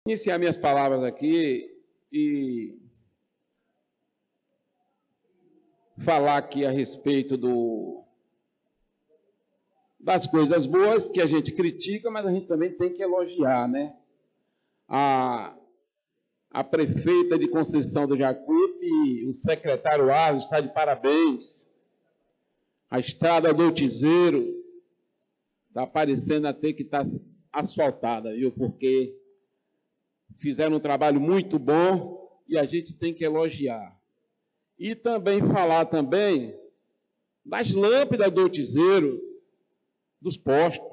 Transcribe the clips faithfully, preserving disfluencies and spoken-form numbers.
Iniciar minhas palavras aqui e falar aqui a respeito do, das coisas boas que a gente critica, mas a gente também tem que elogiar, né? A, a prefeita de Conceição do Jacuípe, o secretário Arlos, está de parabéns. A estrada do Tizeiro está parecendo até que está asfaltada, viu? Porque fizeram um trabalho muito bom e a gente tem que elogiar. E também falar também das lâmpadas do Tizeiro, dos postos.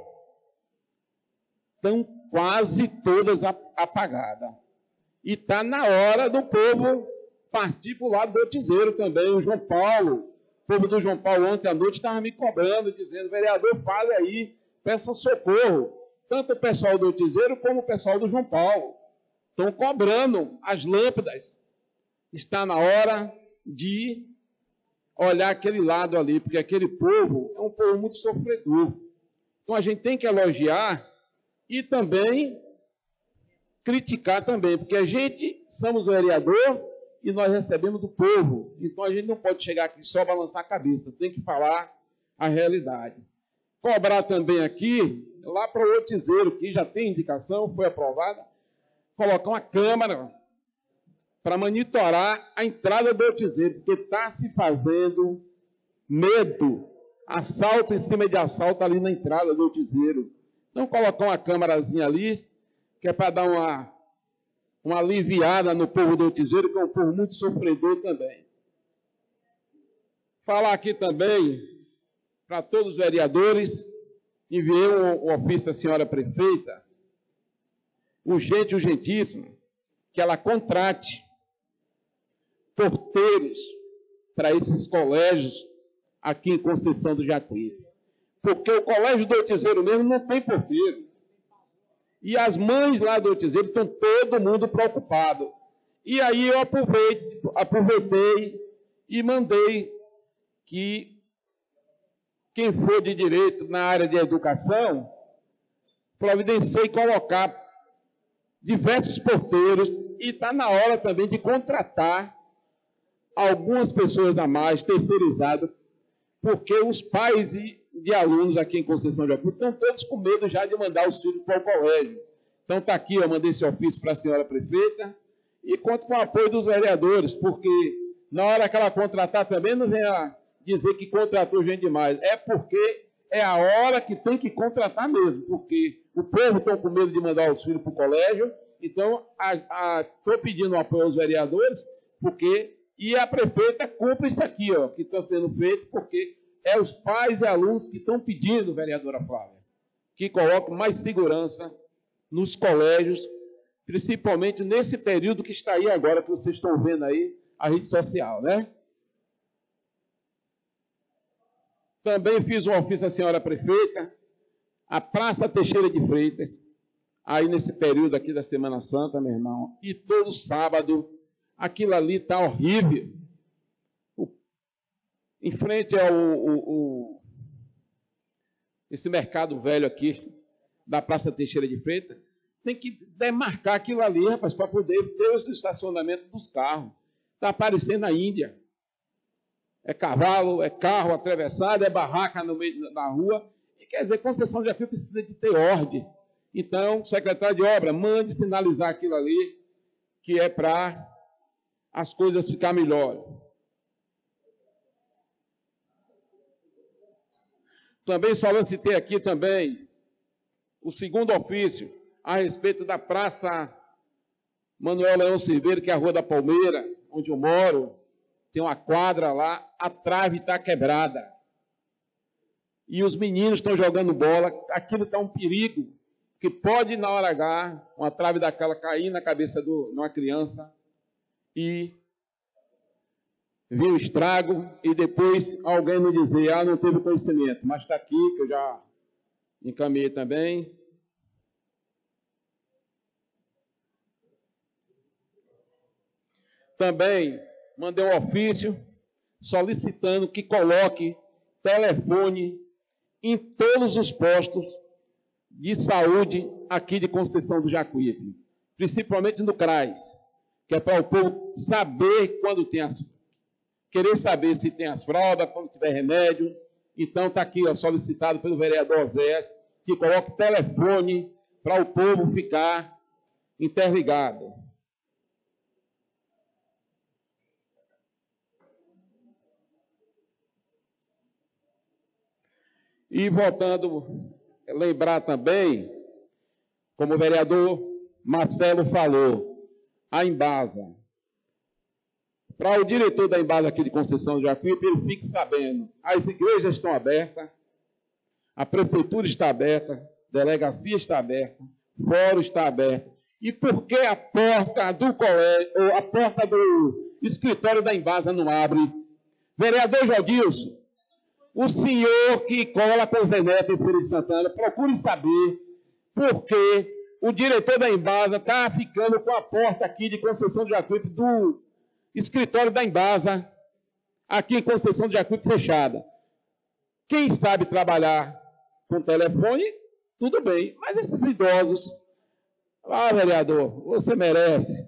Estão quase todas apagadas. E está na hora do povo partir para o lado do Tizeiro também. O João Paulo, o povo do João Paulo ontem à noite estava me cobrando, dizendo, vereador, fale aí, peça socorro. Tanto o pessoal do Tizeiro como o pessoal do João Paulo. Estão cobrando as lâmpadas. Está na hora de olhar aquele lado ali, porque aquele povo é um povo muito sofredor. Então a gente tem que elogiar e também criticar também, porque a gente somos o vereador e nós recebemos do povo. Então a gente não pode chegar aqui só balançar a cabeça, tem que falar a realidade. Cobrar também aqui, lá para o Tizeiro, que já tem indicação, foi aprovada, colocar uma câmera para monitorar a entrada do Tizeiro, porque está se fazendo medo, assalto em cima de assalto ali na entrada do Tizeiro. Então, colocar uma câmerazinha ali, que é para dar uma, uma aliviada no povo do Tizeiro, que é um povo muito sofredor também. Falar aqui também, para todos os vereadores, enviei um, um ofício à senhora prefeita, urgente, urgentíssimo, que ela contrate porteiros para esses colégios aqui em Conceição do Jacuípe. Porque o colégio do Tizeiro mesmo não tem porteiro. E as mães lá do Tizeiro estão todo mundo preocupado. E aí eu aproveitei, aproveitei e mandei que quem for de direito na área de educação providencie colocar diversos porteiros, e está na hora também de contratar algumas pessoas a mais, terceirizadas, porque os pais de alunos aqui em Conceição de Jacuípe estão todos com medo já de mandar os filhos para o colégio. Então está aqui, eu mandei esse ofício para a senhora prefeita, e conto com o apoio dos vereadores, porque na hora que ela contratar também não venha dizer que contratou gente demais, é porque é a hora que tem que contratar mesmo, porque o povo está com medo de mandar os filhos para o colégio. Então, estou pedindo apoio aos vereadores, porque, e a prefeita cumpre isso aqui, ó, que está sendo feito, porque é os pais e alunos que estão pedindo, vereadora Flávia, que coloquem mais segurança nos colégios, principalmente nesse período que está aí agora, que vocês estão vendo aí, a rede social, né? Também fiz um ofício à senhora prefeita, a Praça Teixeira de Freitas, aí nesse período aqui da Semana Santa, meu irmão, e todo sábado, aquilo ali está horrível. O, em frente ao o, o, esse mercado velho aqui, da Praça Teixeira de Freitas, tem que demarcar aquilo ali, rapaz, para poder ter o estacionamento dos carros. Está parecendo a Índia. É cavalo, é carro atravessado, é barraca no meio da rua. E quer dizer, Conceição de Jacuípe precisa de ter ordem. Então, secretário de obra, mande sinalizar aquilo ali, que é para as coisas ficar melhor. Também só citei aqui também o segundo ofício a respeito da Praça Manuel Leão Silveira, que é a Rua da Palmeira, onde eu moro. Tem uma quadra lá, a trave está quebrada. E os meninos estão jogando bola, aquilo está um perigo, que pode, na hora H, uma trave daquela cair na cabeça de uma criança e vir o estrago, e depois alguém me dizer, ah, não teve conhecimento, mas está aqui, que eu já encaminhei também. Também mandei um ofício solicitando que coloque telefone em todos os postos de saúde aqui de Conceição do Jacuípe. principalmente no CRAS, que é para o povo saber quando tem as... querer saber se tem as fraldas, quando tiver remédio. Então, está aqui, ó, solicitado pelo vereador Osés, que coloque telefone para o povo ficar interligado. E voltando, lembrar também, como o vereador Marcelo falou, a Embasa. Para o diretor da Embasa aqui de Conceição de Jacuípe, ele fique sabendo, as igrejas estão abertas, a prefeitura está aberta, a delegacia está aberta, o fórum está aberto. E por que a porta do colégio, ou a porta do escritório da Embasa não abre? Vereador Jodilson, o senhor que cola com o Zé Neto em Feira de Santana, procure saber por que o diretor da Embasa está ficando com a porta aqui de Conceição de Jacuípe, do escritório da Embasa, aqui em Conceição de Jacuípe, fechada. Quem sabe trabalhar com telefone, tudo bem. Mas esses idosos, ah, vereador, você merece.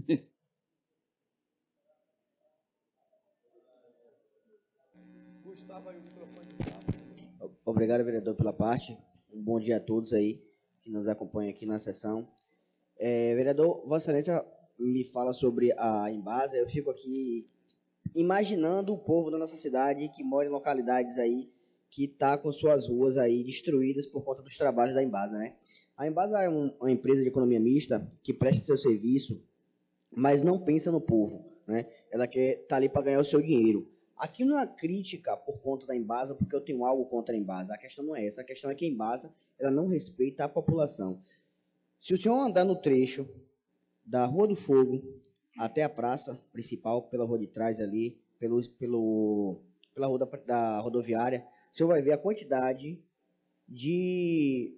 Obrigado, vereador, pela parte. Um bom dia a todos aí que nos acompanham aqui na sessão. É, vereador, Vossa Excelência me fala sobre a Embasa. Eu fico aqui imaginando o povo da nossa cidade que mora em localidades aí que está com suas ruas aí destruídas por conta dos trabalhos da Embasa, né? A Embasa é um, uma empresa de economia mista que presta seu serviço, mas não pensa no povo, né? Ela quer estar ali para ganhar o seu dinheiro. Aqui não é crítica por conta da Embasa, porque eu tenho algo contra a Embasa. A questão não é essa. A questão é que a Embasa ela não respeita a população. Se o senhor andar no trecho da Rua do Fogo até a praça principal, pela rua de trás ali, pelo, pelo, pela rua da, da rodoviária, o senhor vai ver a quantidade de,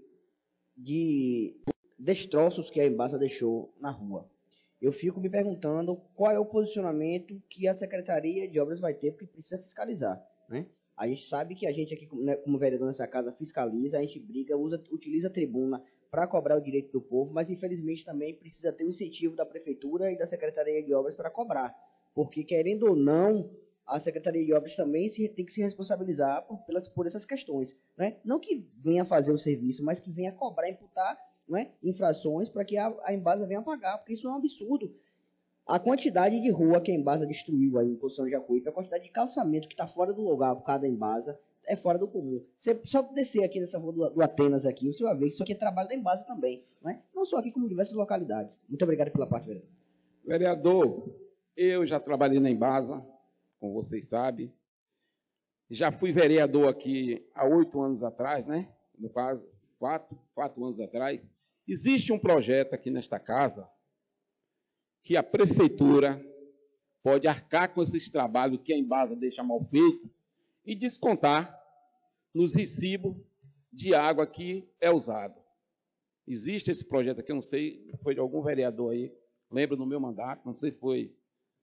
de destroços que a Embasa deixou na rua. Eu fico me perguntando qual é o posicionamento que a Secretaria de Obras vai ter, porque precisa fiscalizar, né? A gente sabe que a gente aqui, né, como vereador nessa casa, fiscaliza, a gente briga, usa, utiliza a tribuna para cobrar o direito do povo, mas infelizmente também precisa ter o incentivo da Prefeitura e da Secretaria de Obras para cobrar, porque querendo ou não, a Secretaria de Obras também se, tem que se responsabilizar por, pelas, por essas questões, né? Não que venha fazer o serviço, mas que venha cobrar, imputar, não é, infrações para que a, a Embasa venha pagar, porque isso é um absurdo. A quantidade de rua que a Embasa destruiu aí em Conceição de Jacuípe, a quantidade de calçamento que está fora do lugar por causa da Embasa, é fora do comum. Você só descer aqui nessa rua do, do Atenas aqui, você vai ver que isso aqui é trabalho da Embasa também, não é? Não só aqui, como em diversas localidades. Muito obrigado pela parte, vereador. Vereador, eu já trabalhei na Embasa, como vocês sabem. Já fui vereador aqui há oito anos atrás, né? No caso, quatro, quatro anos atrás. Existe um projeto aqui nesta casa que a prefeitura pode arcar com esses trabalhos que a Embasa deixa mal feito e descontar nos recibos de água que é usado. Existe esse projeto aqui, eu não sei, foi de algum vereador aí, lembro no meu mandato, não sei se foi.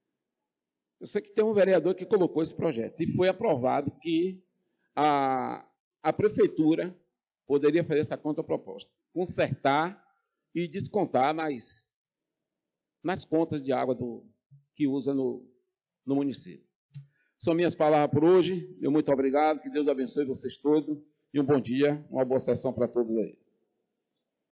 Eu sei que tem um vereador que colocou esse projeto e foi aprovado que a, a prefeitura poderia fazer essa contraproposta, consertar e descontar nas, nas contas de água do, que usa no, no município. São minhas palavras por hoje. Meu muito obrigado, que Deus abençoe vocês todos e um bom dia, uma boa sessão para todos aí.